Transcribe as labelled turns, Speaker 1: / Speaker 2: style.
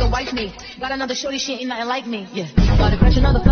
Speaker 1: wife me. Got another shorty, she ain't nothing like me. Yeah, about to crush another